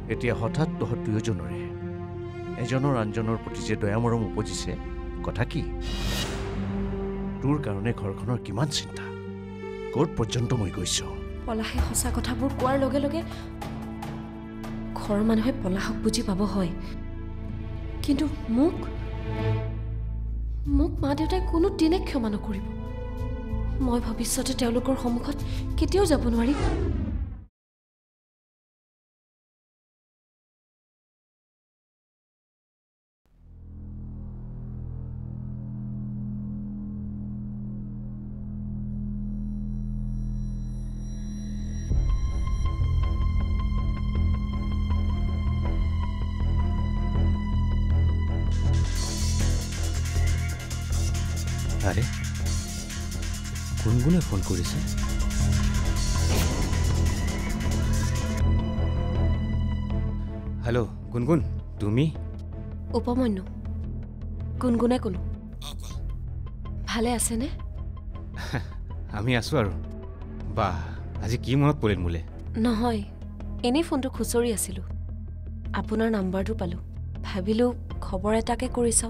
এতিয়া হঠাৎ তহঁত দুয়োজনৰে এজনৰ আনজনৰ প্ৰতি যে দয়া মৰম উপজিছে কথা কি তোৰ কাৰণে ঘৰখনৰ কিমান চিন্তা ক'ত পৰ্যন্ত মই গৈছো পলাশে সঁচা কথাবোৰ কোৱাৰ লগে লগে ঘৰৰ মানুহে পলাশক বুজি পাব হয় কিন্তু মোক মা দেউতাই কোনো দিনে ক্ষমা নকৰিব মই ভৱিষ্যতে তেওঁলোকৰ সন্মুখত কেতিয়াও যাব নোৱাৰিম আরে গুনগুনে ফোন করেছে হ্যালো গুনগুন তুমি উপমন্যু গুনগুনে কলো ভালে আছেনে আমি আছো আৰু বা আজি কি মনত পৰিল মোলে নহয় এনে ফোনটো খুচৰি আছিলো আপোনাৰ নাম্বাৰটো পালো ভাবিলো খবৰ এটাকে কৰি চাও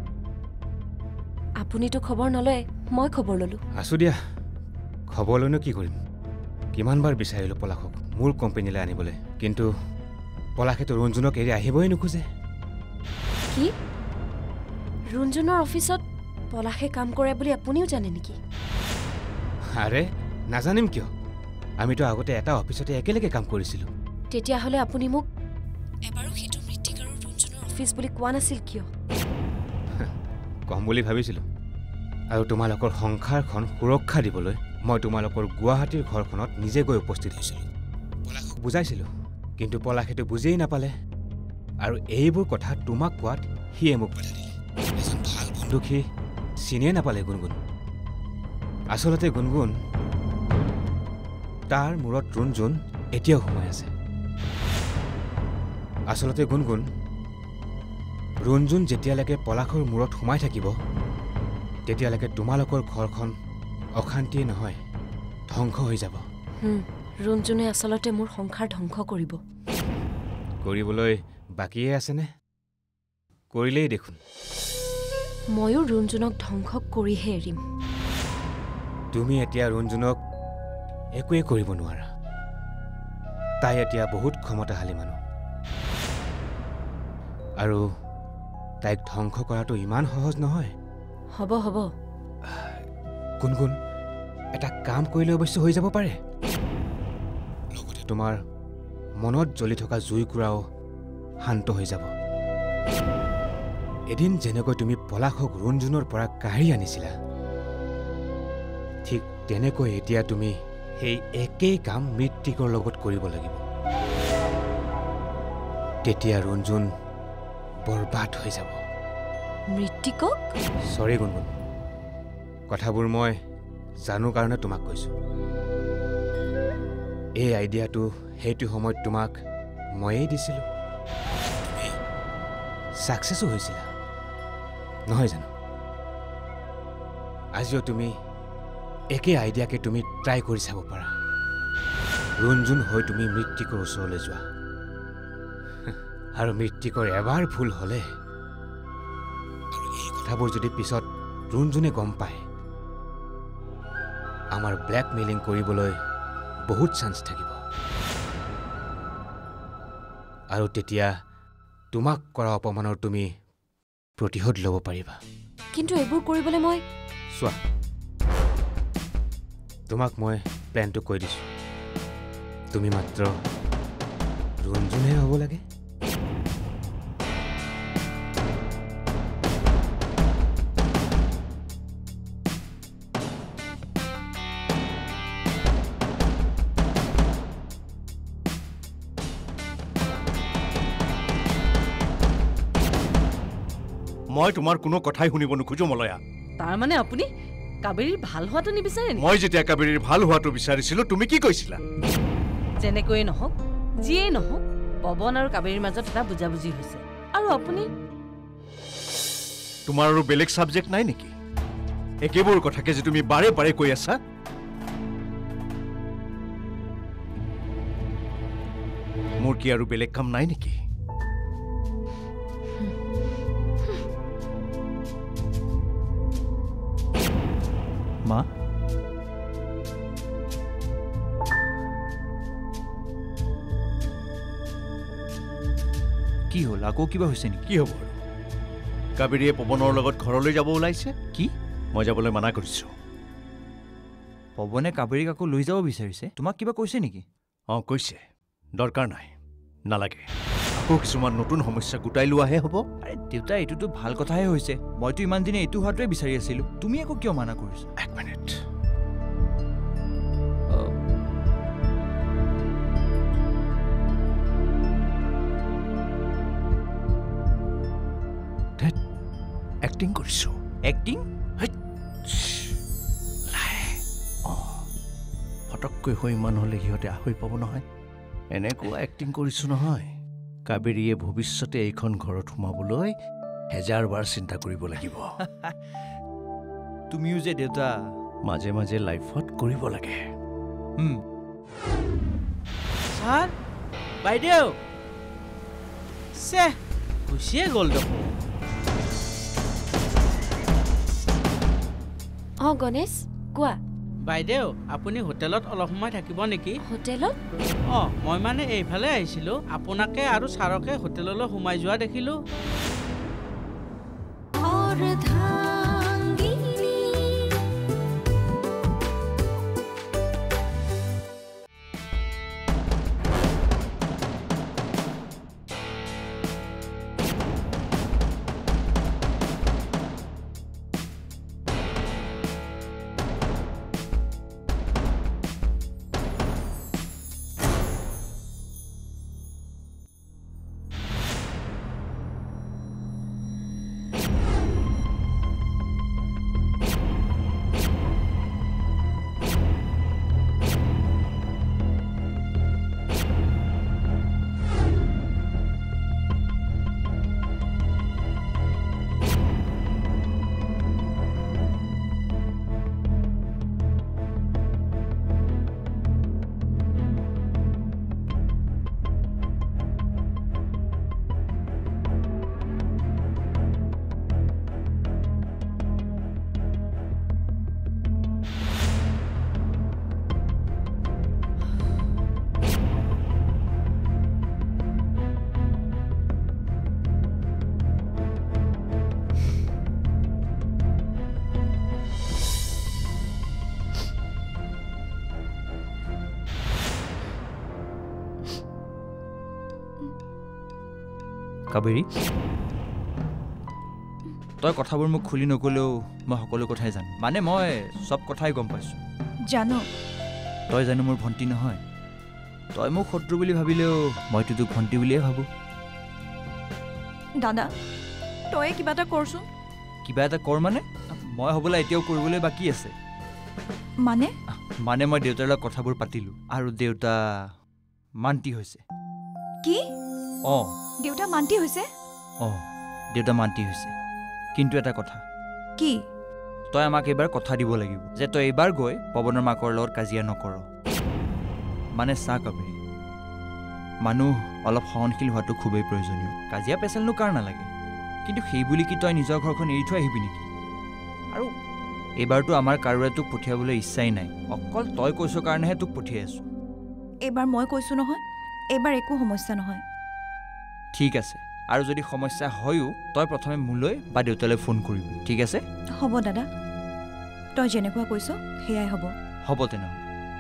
আপুনিতো খবৰ নলয় মই খবৰ ললো আছো দিয়া খবৰ লৈনো কি কৰিম কিমানবাৰ বিচাৰিলো পলাশক মোৰ কোম্পানীলৈ আনিবলৈ কিন্তু পলাশেতো ৰঞ্জনক এৰি আহিবই নোখোজে কি ৰঞ্জনৰ অফিচত পলাশে কাম কৰে বুলি আপুনিও জানে নেকি আৰে নাজানিম কিয় আমিতো আগতে এটা অফিচতে একেলগে কাম কৰিছিলো তেতিয়াহলে আপুনি মোক এবাৰো সেইটো মৃত্তিক আৰু ৰঞ্জনৰ অফিচ বুলি কোৱা নাছিল কিয় কম বুলি ভাবিছিলো আৰু তোমালোকৰ সংসাৰখন সুৰক্ষা দিবলৈ মই তোমালোকৰ গুৱাহাটীৰ ঘৰখনত নিজে গৈ উপস্থিত হৈছিলো পলাশক বুজাইছিলো কিন্তু পলাশেতো বুজিয়েই নাপালে আৰু এইবোৰ কথা তোমাক কোৱাত সিয়ে মোক বাধা দিলে এজন ভাল বন্ধুক সি চিনিয়ে নাপালে গুণগুণ আচলতে গুণগুণ তাৰ মূৰত ৰঞ্জন এতিয়াও সোমাই আছে আচলতে গুণগুণ ৰঞ্জন যেতিয়ালৈকে পলাশৰ মূৰত সোমাই থাকিব তেতিয়ালৈকে তোমালোকৰ ঘৰখন অশান্তিয়ে নহয় ধ্বংস হৈ যাব ৰঞ্জনে আচলতে মোৰ সংসাৰ ধ্বংস কৰিবলৈ বাকিয়ে আছেনে কৰিলেই দেখোন ময়ো ৰঞ্জনক ধ্বংস কৰিহে এৰিম তুমি এতিয়া ৰঞ্জনক একোৱে কৰিব নোৱাৰা তাই এতিয়া বহুত ক্ষমতাশালী মানুহ আৰু তাইক ধ্বংস কৰাটো ইমান সহজ নহয় হ'ব গুণগুণ এটা কাম কৰিলে অৱশ্যে হৈ যাব পাৰে লগতে তোমাৰ মনত জ্বলি থকা জুইকুৰাও শান্ত হৈ যাব এদিন যেনেকৈ তুমি পলাশক ৰঞ্জনৰ পৰা কাঢ়ি আনিছিলা ঠিক তেনেকৈ এতিয়া তুমি সেই একেই কাম মৃত্তিকৰ লগত কৰিব লাগিব তেতিয়া ৰঞ্জন বৰবাদ হৈ যাব মৃত্তিকক সৰি গুণগুণ কথাবোৰ মই জানো কাৰণে তোমাক কৈছো এই আইডিয়াটো সেইটো সময়ত তোমাক ময়েই দিছিলো তুমি সাকসেছো হৈছিলা নহয় জানো আজিও তুমি একে আইডিয়াকে তুমি ট্ৰাই কৰি চাব পাৰা ৰঞ্জন হৈ তুমি মৃত্তিকৰ ওচৰলৈ যোৱা আৰু মৃত্তিকৰ এবাৰ ভুল হলে আৰু এই কথাবোৰ যদি পিছত ৰঞ্জনে গম পায় আমাৰ ব্লেকমেইলিং কৰিবলৈ বহুত চান্স থাকিব আৰু তেতিয়া তোমাক কৰা অপমানৰ তুমি প্ৰতিশোধ ল'ব পাৰিবা কিন্তু এইবোৰ কৰিবলৈ মই চোৱা তোমাক মই প্লেনটো কৈ দিছো তুমি মাত্ৰ ৰঞ্জনহে হ'ব লাগে মই তোমাৰ কোনো কথাই শুনিব নোখোজো মলয়া তাৰ মানে আপুনি কাবেৰীৰ ভাল হোৱাটো নিবিচাৰে নেকি মই যেতিয়া কাবেৰীৰ ভাল হোৱাটো বিচাৰিছিলো তুমি কি কৈছিলা যেনেকৈ নহওক যিয়ে নহওক পৱন আৰু কাবেৰীৰ মাজত এটা বুজাবুজি হৈছে আৰু আপুনি তোমাৰ আৰু বেলেগ সাবজেক্ট নাই নেকি একেবোৰ কথাকে যে তুমি বাৰে বাৰে কৈ আছা মোৰ কি আৰু বেলেগ কাম নাই নেকি? মা কি হ'ল? আকৌ কিবা হৈছে নেকি? কি হ'ব আৰু? কাবেৰীয়ে পৱনৰ লগত ঘৰলৈ যাব ওলাইছে। কি? মই যাবলৈ মানা কৰিছোঁ। পৱনে কাবেৰীক আকৌ লৈ যাব বিচাৰিছে? তোমাক কিবা কৈছে নেকি? অঁ, কৈছে। দৰকাৰ নাই, নালাগে। আকৌ কিছুমান নতুন সমস্যা গোটাই লোৱাহে হ'ব। আৰে দেউতা, এইটোতো ভাল কথাহে হৈছে। মইতো ইমান দিনে এইটো হোৱাটোৱে বিচাৰি আছিলোঁ। তুমি আকৌ কিয় মানা কৰিছা? এক মিনিট। এক্টিং কৰিছোঁ। এক্টিং? ফটককৈ হৈ ইমান হ'লে সিহঁতে আহৈ পাব নহয়। এনেকুৱা এক্টিং কৰিছোঁ নহয়, কাবেৰীয়ে ভৱিষ্যতে এইখন ঘৰত সোমাবলৈ 1000 বাৰ চিন্তা কৰিব লাগিব। তুমিও যে দেউতা মাজে মাজে লাইফত কৰিব লাগে। ছাৰ, বাইদেউ, গুচিয়ে গ'ল দেখোন। অঁ গণেশ, কোৱা। বাইদেউ, আপুনি হোটেলত অলপ সময় থাকিব নেকি? হোটেলত? অঁ, মই মানে এইফালে আহিছিলোঁ। আপোনাকে আৰু ছাৰকে হোটেললৈ সোমাই যোৱা দেখিলোঁ। কাবেৰী, তই কথাবোৰ মোক খুলি নকলেও মই সকলো কথাই জানো। মানে মই চব কথাই গম পাইছোঁ। জানো। তই জানো মোৰ ভণ্টি নহয়। তই মোক শত্ৰু বুলি ভাবিলেও মইতো তোক ভণ্টি বুলিয়ে ভাবোঁ। দাদা, তই কিবা এটা কৰচোন। কিবা এটা কৰ মানে? মই হ'বলৈ এতিয়াও কৰিবলৈ বাকী আছে। মানে মই দেউতাৰ লগত কথাবোৰ পাতিলোঁ আৰু দেউতা মান্তি হৈছে। কি? অঁ, দেউতা মান্তি হৈছে? অঁ, দেউতা মান্তি হৈছে। কিন্তু এটা কথা। কি? তই আমাক এইবাৰ কথা দিব লাগিব যে তই এইবাৰ গৈ পৱনৰ মাকৰ লগত কাজিয়া নকৰ। মানে চা কাবেৰী, মানুহ অলপ সহনশীল হোৱাটো খুবেই প্ৰয়োজনীয়। কাজিয়া পেচালনো কাৰ নালাগে, কিন্তু সেই বুলি কি তই নিজৰ ঘৰখন এৰি থৈ আহিবি নেকি? আৰু এইবাৰতো আমাৰ কাৰোৰে তোক পঠিয়াবলৈ ইচ্ছাই নাই। অকল তই কৈছ কাৰণেহে তোক পঠিয়াই আছোঁ। এইবাৰ মই কৈছোঁ নহয়, এইবাৰ একো সমস্যা নহয়। ঠিক আছে, আৰু যদি সমস্যা হয়ো তই প্ৰথমে মোলৈ বা দেউতালৈ ফোন কৰিবি, ঠিক আছে? হ'ব দাদা, তই যেনেকুৱা কৈছ সেয়াই হ'ব। হ'ব তেনেহ'লে।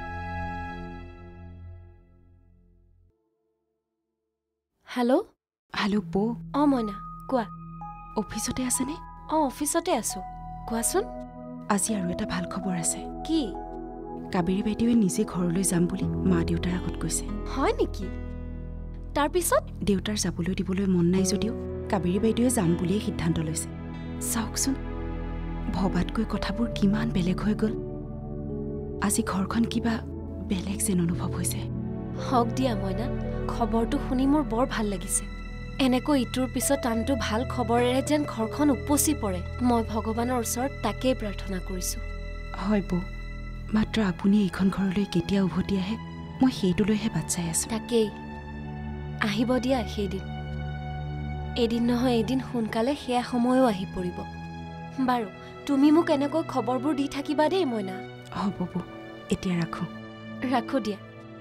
হেল্ল'। হেল্ল' বৌ। অঁ মইনা, কোৱা। অফিচতে আছেনে? অঁ, অফিচতে আছোঁ। কোৱাচোন। আজি আৰু এটা ভাল খবৰ আছে। কি? কাবেৰী বাইদেৱে নিজে ঘৰলৈ যাম বুলি মা দেউতাৰ আগত কৈছে। হয় নেকি? তাৰপিছত? দেউতাৰ যাবলৈ দিবলৈ মন নাই যদিও কাবেৰী বাইদেৱে যাম বুলিয়েই সিদ্ধান্ত লৈছে। চাওকচোন, ভবাতকৈ কথাবোৰ কিমান বেলেগ হৈ গ'ল। আজি ঘৰখন কিবা বেলেগ যেন অনুভৱ হৈছে। হওক দিয়া মইনা, খবৰটো শুনি মোৰ বৰ ভাল লাগিছে। এনেকৈ ইটোৰ পিছত আনটো ভাল খবৰেৰে যেন ঘৰখন উপচি পৰে। মই ভগৱানৰ ওচৰত তাকেই প্ৰাৰ্থনা কৰিছোঁ। হয় বৌ, মাত্ৰ আপুনি এইখন ঘৰলৈ কেতিয়া উভতি আহে মই সেইটোলৈহে বাট চাই আছোঁ। তাকেই। আহিব দিয়া সেইদিন এদিন নহয় এদিন সোনকালে সেয়া সময়ো আহি পৰিব বাৰু তুমি মোক এনেকৈ খবৰবোৰ দি থাকিবা দেই মইনা হ'ব বৌ এতিয়া ৰাখোঁ ৰাখো দিয়া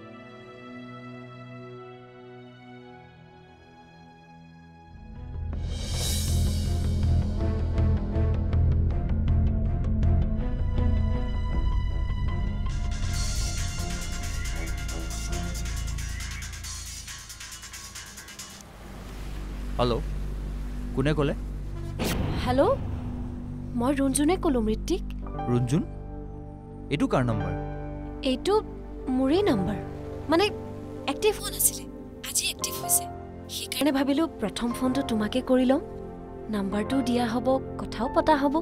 হেল্ল' কোনে ক'লে হেল্ল' মই ৰঞ্জুনে ক'লো মৃত্তিক ৰঞ্জুন এইটো কাৰ নম্বৰ এইটো মোৰেই নম্বৰ মানে এক্টিভ হোৱা নাছিলে আজি এক্টিভ হৈছে সেইকাৰণে ভাবিলোঁ প্ৰথম ফোনটো তোমাকে কৰি লওঁ নাম্বাৰটো দিয়া হ'ব কথাও পতা হ'ব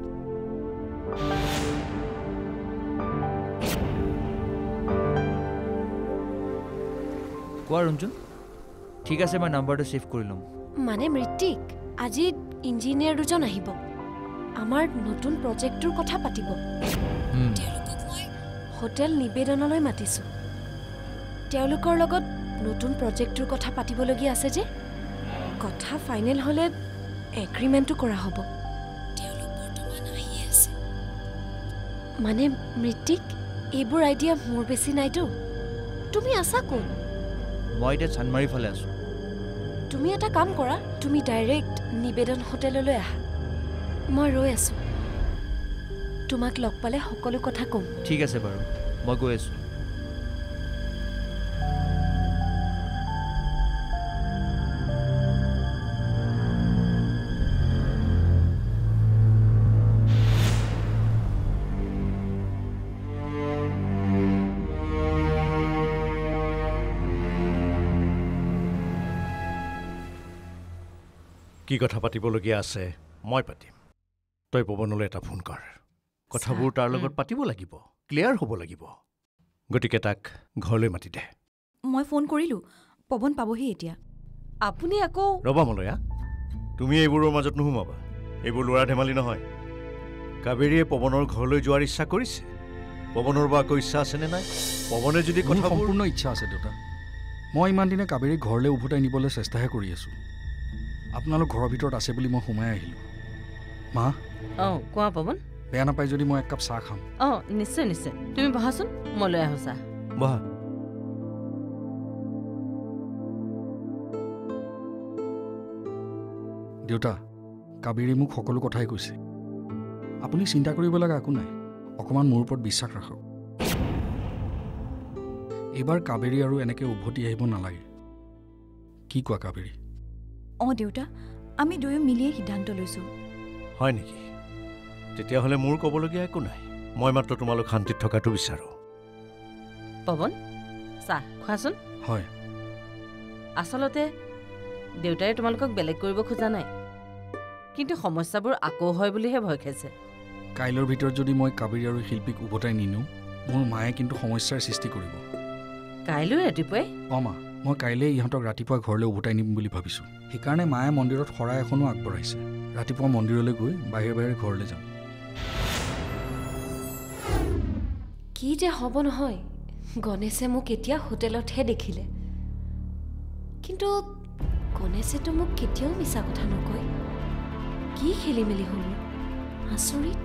কোৱা ৰঞ্জুন ঠিক আছে মই নাম্বাৰটো ছেভ কৰি ল'ম মানে মৃত্তিক আজি ইঞ্জিনিয়াৰ দুজন আহিব আমাৰ নতুন প্ৰজেক্টটোৰ কথা পাতিব তেওঁলোকক মই হোটেল নিবেদনলৈ মাতিছোঁ তেওঁলোকৰ লগত নতুন প্ৰজেক্টটোৰ কথা পাতিবলগীয়া আছে যে কথা ফাইনেল হ'লে এগ্ৰিমেণ্টটো কৰা হ'ব তেওঁলোক বৰ্তমান আহি আছে মানে মৃত্তিক এইবোৰ আইডিয়া মোৰ বেছি নাইতো তুমি আছা কোন মই এতিয়া চানমাৰীৰ ফালে আছোঁ তুমি এটা কাম কৰা তুমি ডাইৰেক্ট নিবেদন হোটেললৈ আহা মই ৰৈ আছোঁ তোমাক লগ পালে সকলো কথা ক'ম ঠিক আছে বাৰু মই গৈ আছোঁ কি কথা পাতিবলগীয়া আছে মই পাতিম তই পৱনলৈ এটা ফোন কৰ কথাবোৰ তাৰ লগত পাতিব লাগিব ক্লিয়াৰ হ'ব লাগিব গতিকে তাক ঘৰলৈ মাতি দে মই ফোন কৰিলোঁ পৱন পাবহি এতিয়া আপুনি আকৌ ৰবা মলয়া তুমি এইবোৰৰ মাজত নোসোমাবা এইবোৰ ল'ৰা ধেমালি নহয় কাবেৰীয়ে পৱনৰ ঘৰলৈ যোৱাৰ ইচ্ছা কৰিছে পৱনৰ বা আকৌ ইচ্ছা আছেনে নাই পৱনে যদি কথা সম্পূৰ্ণ ইচ্ছা আছে দেউতা মই ইমান দিনে কাবেৰীক ঘৰলৈ উভতাই নিবলৈ চেষ্টাহে কৰি আছোঁ আপোনালোক ঘৰৰ ভিতৰত আছে বুলি মই সোমাই আহিলোঁ মা অঁ কোৱা পৱন বেয়া নাপায় যদি মই এক কাপ চাহ খাম অঁ নিশ্চয় নিশ্চয় তুমি বহাচোন মই লৈ আহোঁ চাহ বহা দেউতা কাবেৰী মোক সকলো কথাই কৈছে আপুনি চিন্তা কৰিব লগা একো নাই অকণমান মোৰ ওপৰত বিশ্বাস ৰাখক এইবাৰ কাবেৰী আৰু এনেকৈ উভতি আহিব নালাগে কি কোৱা কাবেৰী অঁ দেউতা আমি দুয়ো মিলিয়ে সিদ্ধান্ত লৈছোঁ হয় নেকি তেতিয়াহ'লে মোৰ ক'বলগীয়া একো নাই মই মাত্ৰ তোমালোক শান্তিত থকাটো বিচাৰোঁ পৱন চাহ খোৱাচোন হয় আচলতে দেউতাই তোমালোকক বেলেগ কৰিব খোজা নাই কিন্তু সমস্যাবোৰ আকৌ হয় বুলিহে ভয় খাইছে কাইলৈৰ ভিতৰত যদি মই কাবেৰী আৰু শিল্পীক উভতাই নিনিওঁ মোৰ মায়ে কিন্তু সমস্যাৰ সৃষ্টি কৰিব কাইলৈ ৰাতিপুৱাই অঁ মা মই কাইলৈ ইহঁতক ৰাতিপুৱা ঘৰলৈ উভতাই নিম বুলি ভাবিছোঁ সেইকাৰণে মায়ে মন্দিৰত শৰাই এখনো আগবঢ়াইছে ৰাতিপুৱা মন্দিৰলৈ গৈ বাহিৰে বাহিৰে ঘৰলৈ যাম কি যে হ'ব নহয় গণেশে মোক এতিয়া হোটেলতহে দেখিলে কিন্তু গণেশেতো মোক কেতিয়াও মিছা কথা নকয় কি খেলি মেলি হ'ল আচৰিত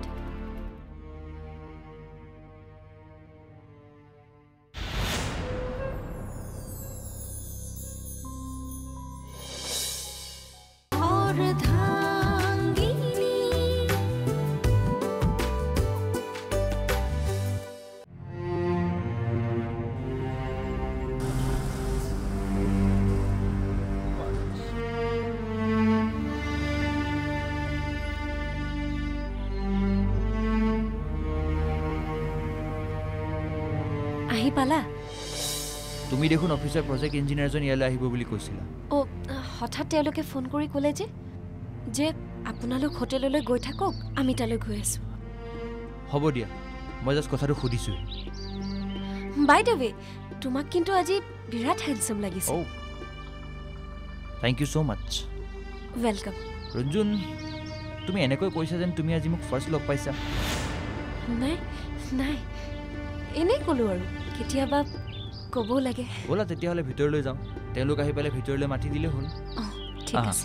আহি পালা তুমি দেখোন অফিচৰ প্ৰজেক্ট ইঞ্জিনিয়াৰজন ইয়ালৈ আহিব বুলি কৈছিলা অ' হঠাৎ তেওঁলোকে ফোন কৰি ক'লে যে আপোনালোক হোটেললৈ গৈ থাকক আমি তালৈ গৈ আছোঁ হ'ব দিয়া মই জাষ্ট কথাটো সুধিছোঁ বাই দ্য ৱে তোমাক কিন্তু আজি বিৰাট হেণ্ডচাম লাগিছে thank you so' much welcome Ranjun তুমি এনেকৈ কৈছা যেন তুমি আজি মোক ফাৰ্ষ্ট লগ পাইছা নাই নাই এনেই ক'লোঁ আৰু কেতিয়াবা ক'বও লাগে ব'লা তেতিয়াহ'লে ভিতৰলৈ যাওঁ তেওঁলোক আহি পেলাই ভিতৰলৈ মাতি দিলে হ'ল ঠিক আছে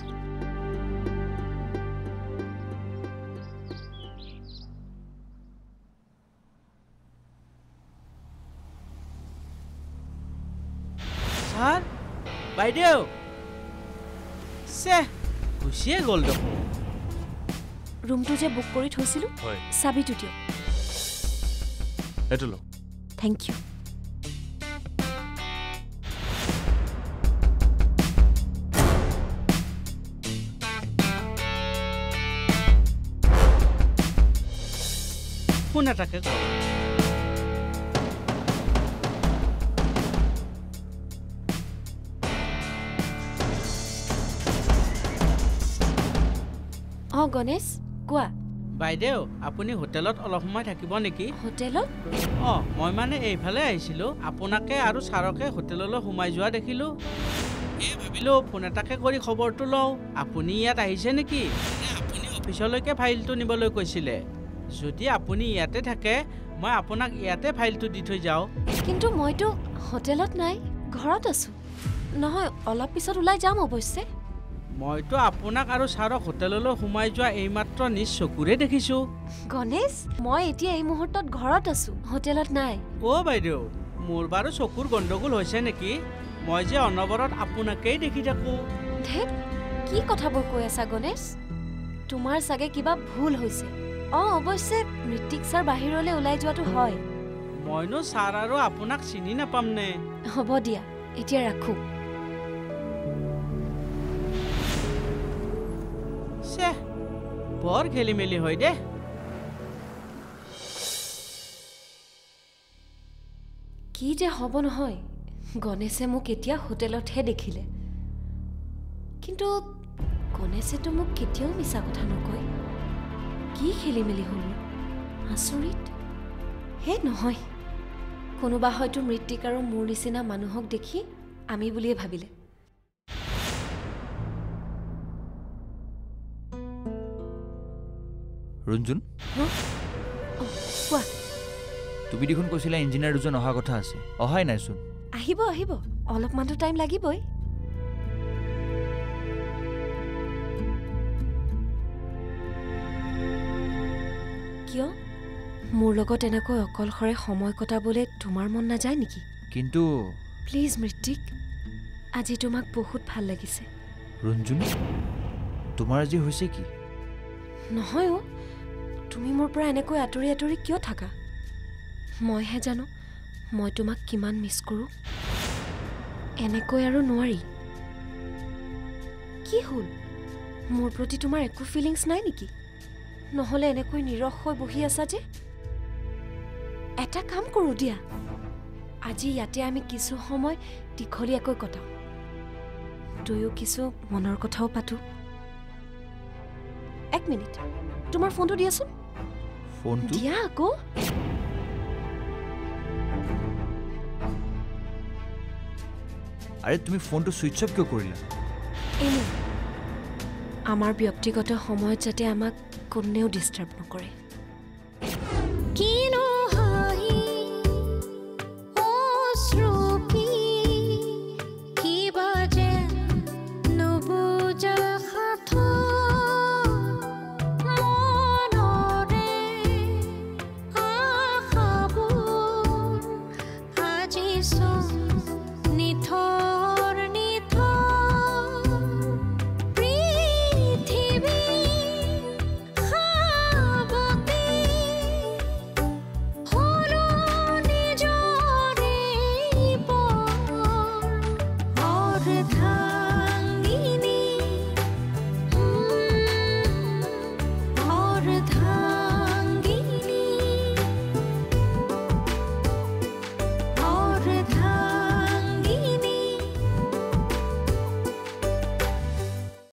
ছাৰ বাইদেউ গুচিয়ে গ'ল দেখোন ৰুমটো যে বুক কৰি থৈছিলোঁ চাবিটো দিয়ক এইটো লওক থেংক ইউ ফোন এটাকে কৰ গণেশ কোৱা বাইদেউ আপুনি হোটেলত অলপ সময় থাকিব নেকি হোটেলত মই মানে এইফালে আহিছিলোঁ আপোনাকে আৰু ছাৰকে হোটেললৈ সোমাই যোৱা দেখিলোঁ ভাবিলোঁ ফোন এটাকে কৰি খবৰটো লওঁ আপুনি ইয়াত আহিছে নেকি আপুনি অফিচলৈকে ফাইলটো নিবলৈ কৈছিলে যদি আপুনি ইয়াতে থাকে মই আপোনাক ইয়াতে ফাইলটো দি থৈ যাওঁ কিন্তু মইতো হোটেলত নাই ঘৰত আছোঁ নহয় অলপ পিছত ওলাই যাম অৱশ্যে মইতো আপোনাক আৰু ছাৰক হোটেললৈ সোমাই যোৱা এইমাত্ৰ নিজ চকুৰে দেখিছোঁ গণেশ মই এতিয়া এই মুহূৰ্তত ঘৰত আছোঁ হোটেলত নাই বাইদেউ মোৰ বাৰু চকুৰ গণ্ডগোল হৈছে নেকি মই যে অনবৰত আপোনাকেই দেখি থাকোঁ ধেত কি কথাবোৰ কৈ আছা গণেশ তোমাৰ চাগে কিবা ভুল হৈছে অৱশ্যে ঋত্বিক ছাৰ বাহিৰলৈ ওলাই যোৱাটো হয় মইনো ছাৰ আৰু আপোনাক চিনি নাপাম নে হ'ব দিয়া এতিয়া ৰাখোঁ বৰ খেলি মেলি হয় দে কি যে হ'ব নহয় গণেশে মোক এতিয়া হোটেলতহে দেখিলে কিন্তু গণেশেতো মোক কেতিয়াও মিছা কথা নকয় কি খেলি মেলি হ'ল আচৰিত হে নহয় কোনোবা হয়তো ঋত্বিক আৰু মোৰ নিচিনা মানুহক দেখি আমি বুলিয়ে ভাবিলে ৰঞ্জুন কোৱা তুমি দেখোন কৈছিলা ইঞ্জিনিয়াৰ দুজন অহা কথা আছে অহাই নাইচোন আহিব অলপমানতো টাইম লাগিবই কিয় মোৰ লগত এনেকৈ অকলশৰে সময় কটাবলৈ তোমাৰ মন নাযায় নেকি কিন্তু প্লিজ ঋত্বিক আজি তোমাক বহুত ভাল লাগিছে ৰঞ্জুন তোমাৰ আজি হৈছে কি নহয় তুমি মোৰ পৰা এনেকৈ আঁতৰি আঁতৰি কিয় থাকা মইহে জানো মই তোমাক কিমান মিছ কৰোঁ এনেকৈ আৰু নোৱাৰি কি হ'ল মোৰ প্ৰতি তোমাৰ একো ফিলিংছ নাই নেকি নহ'লে এনেকৈ নিৰস হৈ বহি আছা যে এটা কাম কৰোঁ দিয়া আজি ইয়াতে আমি কিছু সময় দীঘলীয়াকৈ কটাওঁ দুয়ো কিছু মনৰ কথাও পাতোঁ এক মিনিট তোমাৰ ফোনটো দিয়াচোন ফোনটো দিয়া আকৌ আৰে তুমি ফোনটো সুইচ অফ কিয় কৰিলা এনে আমাৰ ব্যক্তিগত সময়ত যাতে আমাক কোনেও ডিষ্টাৰ্ব নকৰে